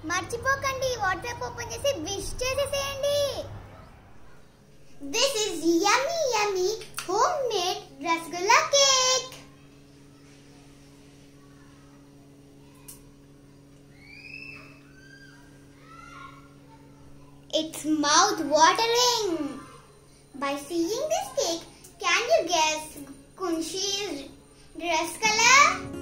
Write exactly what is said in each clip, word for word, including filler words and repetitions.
మర్చిపోకండి WhatsApp open చేసి wish చేసేసేయండి. This is yummy yummy homemade rasgulla cake. It's mouth watering. By seeing this cake, can you guess Kunshi's dress color?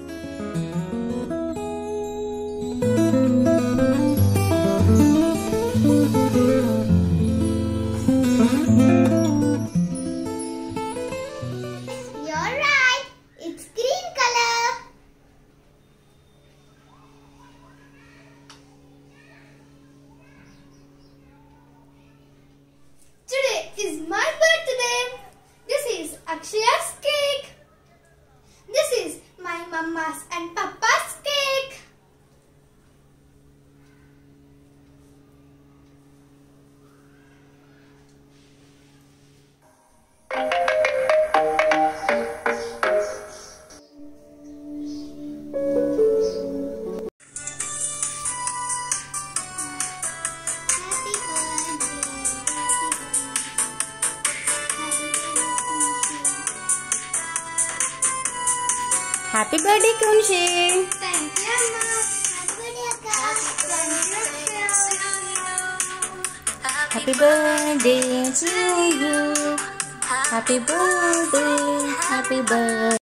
You're right. It's green color. Today is my birthday. This is Akshaya's cake. This is my mama's and papa's cake. Happy birthday, Kunshi. Thank you, Amma. Happy birthday, Akka. Thank you, Akshaya. Happy birthday to you. Happy birthday, happy birthday.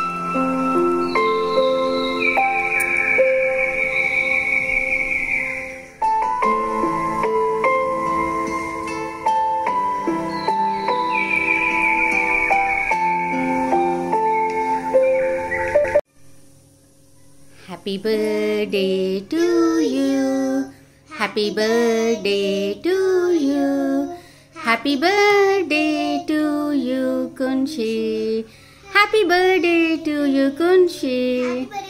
Happy birthday to you. Happy birthday to you. Happy birthday to you, Kunshi. Happy birthday to you, Kunshi. Happy birthday.